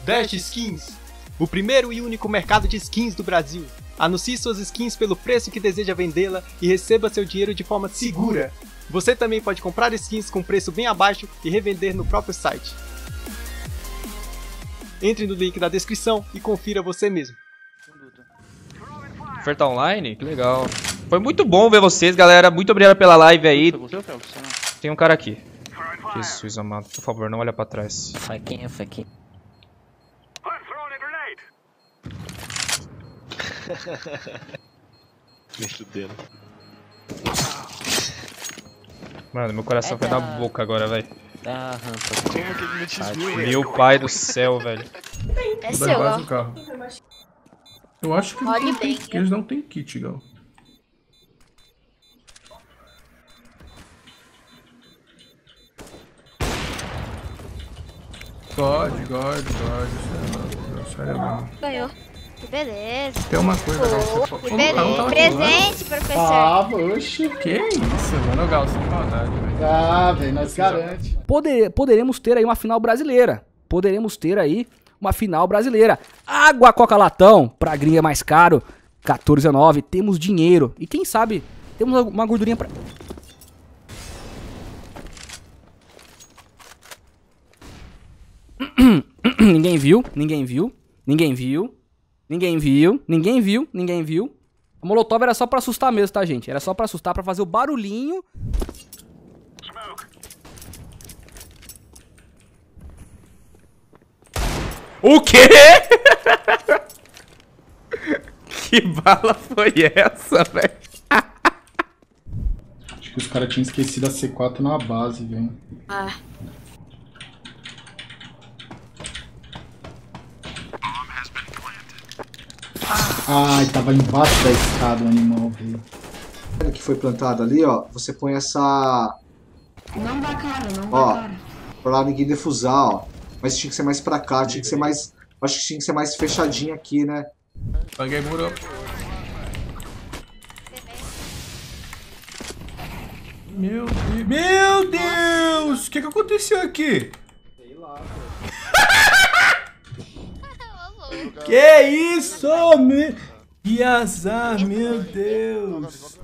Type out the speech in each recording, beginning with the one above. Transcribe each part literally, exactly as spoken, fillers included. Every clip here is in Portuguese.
Dash Skins, o primeiro e único mercado de skins do Brasil. Anuncie suas skins pelo preço que deseja vendê-la e receba seu dinheiro de forma segura. Você também pode comprar skins com preço bem abaixo e revender no próprio site. Entre no link da descrição e confira você mesmo. Oferta online? Que legal. Foi muito bom ver vocês, galera. Muito obrigado pela live aí. Tem um cara aqui. Jesus amado, por favor, não olha pra trás. Faquinha, faquinha. Mano, meu coração foi na boca agora, velho. Ah, rampa. Meu pai do céu, velho. É seu, ó. O carro. Eu acho que Olhe não tem, bem, que eles não tem kit, Gal. God, God, God. Sério mesmo. Ganhou. Que beleza. Tem uma coisa, Gal. Você Que pô, beleza. não tava Presente, professor. Ah, oxe. Que isso, mano, Gal, sem maldade, velho. Ah, velho, nós garante. Poder, poderemos ter aí uma final brasileira. Poderemos ter aí uma final brasileira. Água Coca Latão, pra gringa mais caro, quatorze a nove. Temos dinheiro. E quem sabe, temos uma gordurinha pra... Ninguém viu, ninguém viu, ninguém viu, ninguém viu, ninguém viu, ninguém viu. A Molotov era só pra assustar mesmo, tá, gente? Era só pra assustar, pra fazer o barulhinho. O quê? Que bala foi essa, velho? Acho que os caras tinham esquecido a C quatro na base, velho. Ah. Ai, tava embaixo da escada o animal, velho. Que foi plantado ali, ó, você põe essa... Não dá cara, não dá Ó, cara. pra ninguém defusar, ó. Mas tinha que ser mais pra cá, tinha que ser mais... Acho que tinha que ser mais fechadinho aqui, né? Paguei muro. Meu Deus. Meu Deus! O que que aconteceu aqui? Sei lá, Que isso, meu? Que azar, meu Deus!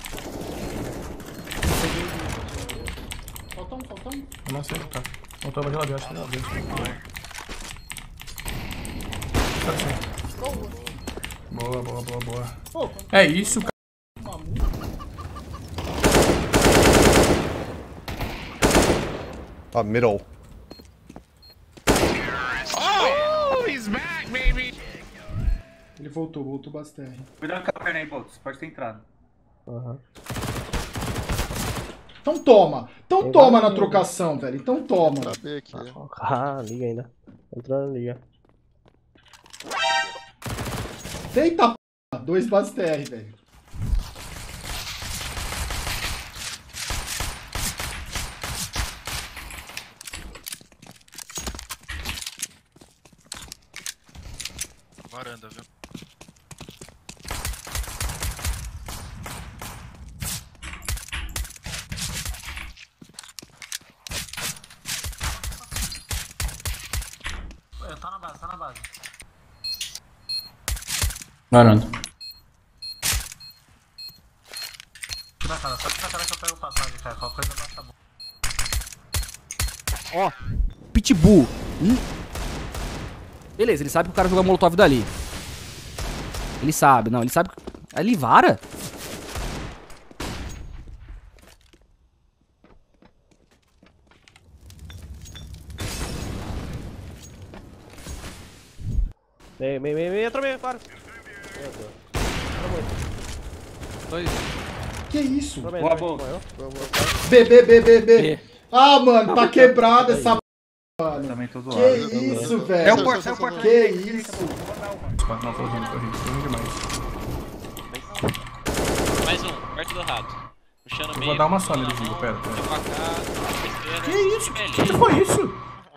Faltou um, faltou um. Eu não sei, tá. Não tava geladeira, acho que não dentro. Boa, boa, boa, boa. É isso, cara. Ah, middle. Ele voltou, voltou bastante. Cuidado com a perna aí, Boltz. Pode ter entrado. Uhum. Então toma. Então Tem toma na mais, trocação, velho. Então toma. Aqui. Ah, liga ainda. Entrando, liga. Eita p***. Dois bases T R, velho. Varanda, viu? Tá na base, tá na base. Varanda. Tira a cara, só tira a cara que eu pego passagem, cara. Qualquer coisa baixa a boca. Ó, Pitbull. Hum. Beleza, ele sabe que o cara jogou Molotov dali. Ele sabe, não, ele sabe... Ali vara? Meio, meio, meio, meio, entrou meio, claro. Dois. Que isso? Boa, boa. B, B, B, B, B. Ah, mano, tá quebrada essa p, mano. Também tô zoado. Que isso, velho. É o porto, é o porto. Que isso? Não, tô rindo, tô rindo, tô rindo demais. Mais um, perto do rato. Puxando Eu meio. vou dar uma só nele, Vigo, pera, pera. Que isso? O que foi isso?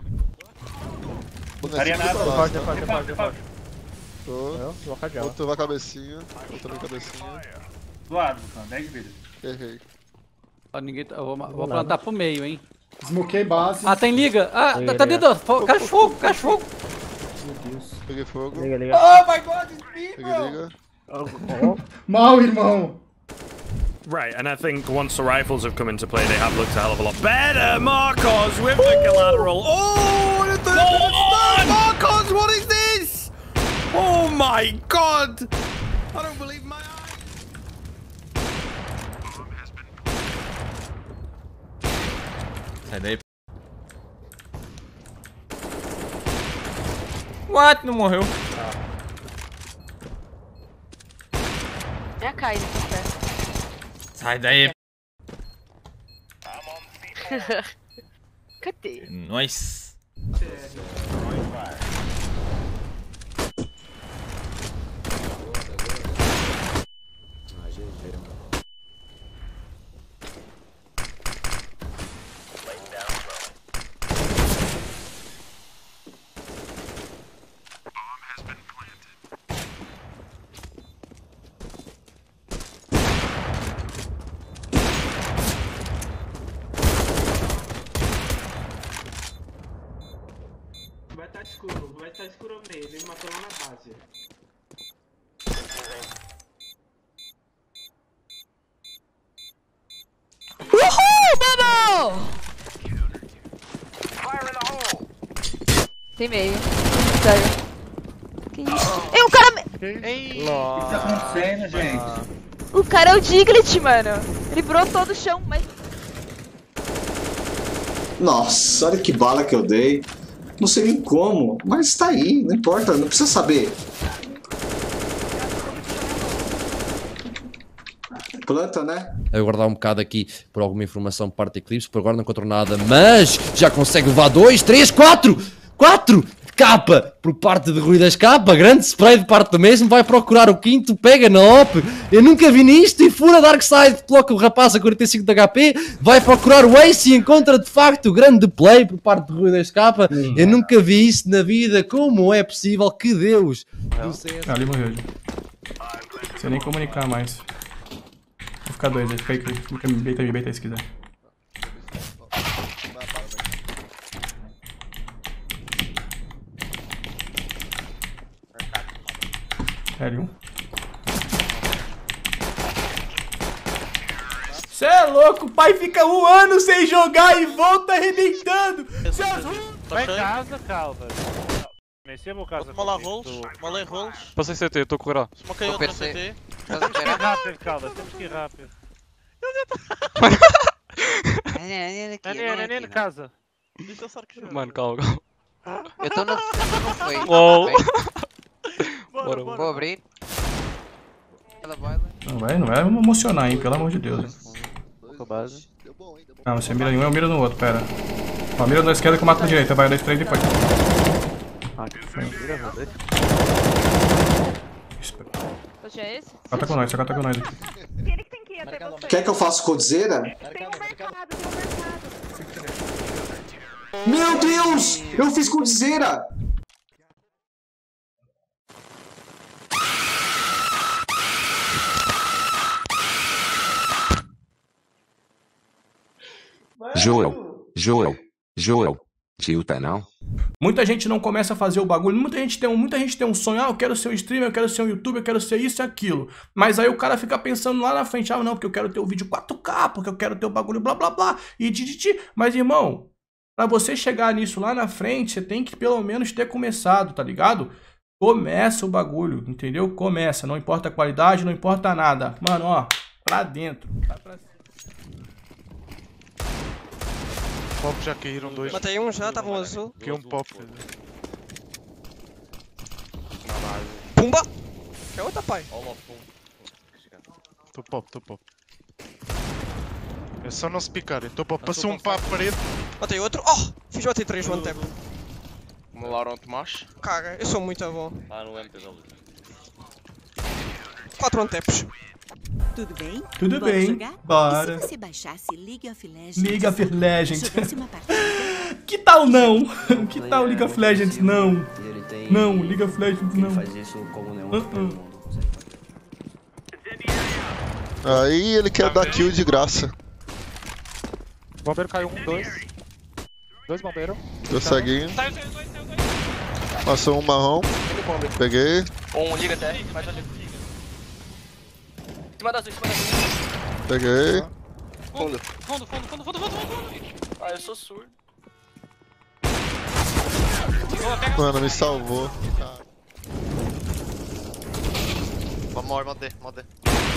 Daria nada. Default, default, default, default. Tô. Eu, vou cadear. Outro vai cabecinha. Outro também cabecinha. Zoado, Lucão. dez de vida. Errei. Ó, ninguém tá, eu vou, vou plantar pro meio, hein. Desmoquei base. Ah, tem liga. Ah, tá, tá dentro. Fo- Cachorro, cachorro. Meu Deus. Peguei fogo. Liga, liga. Oh my god, it's Liga, liga. Mal, irmão. Right, and I think once the rifles have come into play, they have looked a hell of a lot better. Marcos with the collateral. Oh, the third oh, Marcos, what is this? Oh my god! I don't believe my eyes. Sai daí. What? Não morreu. É a Kairi aqui perto. Sai daí. Cadê? Nós. Vai estar escuro, vai estar escuro ao meio, ele matou lá na base. Uhul, Bubble! Tem meio. Sério. Que isso? É um cara... Ei, Nossa. o que tá acontecendo, gente? O cara é o Diglett, mano. Ele brotou do chão, mas... Nossa, olha que bala que eu dei. Não sei nem como, mas tá aí, não importa, não precisa saber. Planta, né? A guardar um bocado aqui por alguma informação por parte da Eclipse, por agora não encontrou nada, mas já consegue levar dois, três, quatro! quatro! Capa por parte de Rui das Capa, grande spray de parte do mesmo, vai procurar o quinto, pega na op, eu nunca vi nisto e fura Darkside, coloca o rapaz a quarenta e cinco de H P, vai procurar o Ace e encontra de facto grande play por parte de Rui das Capa, hum. Eu nunca vi isso na vida, como é possível que Deus... Ah, ali morreu, não sei nem comunicar mais. Vou ficar dois, fica aí, fica me beita, me beita aí se quiser. L um. Cê é louco, o pai fica um ano sem jogar e volta arrebentando. Vai casa, calma. Comecei a casa. Mola rolos, mola rolos. Passei C T, estou a correr. Smokei outro C T. Temos que ir rápido, calma, temos que ir rápido. É na casa. Mano, calma, calma. Eu estou no... Foi. Uou. Bora, vou abrir. Não vai, não vai me emocionar, hein, pelo amor de Deus. Hein. Não, você mira em um, eu miro no outro, pera. Ó, mira na esquerda que eu mato na direita, vai dois, três depois. Hoje é esse? Só tá com nós, só tá com nós aqui. Quer que eu faça coldzera? Tem um mercado, tem um mercado. Meu Deus! Eu fiz coldzera! Joel, Joel, Joel, tilta não? Muita gente não começa a fazer o bagulho, muita gente tem um, muita gente tem um sonho, ah, eu quero ser um streamer, eu quero ser um youtuber, eu quero ser isso e aquilo. Mas aí o cara fica pensando lá na frente, ah, não, porque eu quero ter o vídeo quatro K, porque eu quero ter o bagulho blá blá blá, e tititi. Mas irmão, pra você chegar nisso lá na frente, você tem que pelo menos ter começado, tá ligado? Começa o bagulho, entendeu? Começa, não importa a qualidade, não importa nada. Mano, ó, pra dentro, vai pra cima. Pop já caíram dois. Matei um já, tava um azul. Que um pop. Pumba! Que é outra, pai. Tô pop, tô pop. É só não se picarem. Tô pop. Passou um para a parede. Matei outro. Oh! Fiz o T três one tap. O Laurão Tomás. Caga, eu sou muito bom. Lá no M P W. quatro one taps. Tudo bem? Tudo Bora bem, jogar? bora. E se você baixasse League of Legends? League of Legends. Jogasse uma partida? Que tal não? Que tal League of Legends? Não. Não, League of Legends não. Uh -uh. Aí ele quer dar kill de graça. Bombeiro caiu um, dois. Dois bombeiros. Tô ceguinho. Passou um marrom. Peguei. Um, liga até. Mais um liga. Em cima da azul, em cima da azul. Peguei. Fundo. Fundo, fundo, fundo, fundo, fundo, fundo. Ah, eu sou surdo. Mano, me salvou. Vamos, vamos D, vamos D.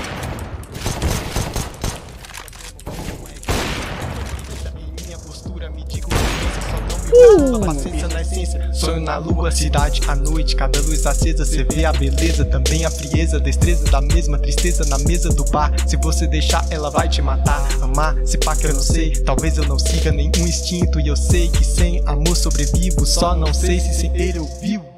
Me diga o que pensa, só não me uh. paciência na essência. Sonho na lua, cidade à noite, cada luz acesa, cê vê a beleza, também a frieza, destreza da mesma tristeza na mesa do bar. Se você deixar, ela vai te matar. Amar, se pá que eu não sei, talvez eu não siga nenhum instinto. E eu sei que sem amor sobrevivo, só não sei se sem ele eu vivo.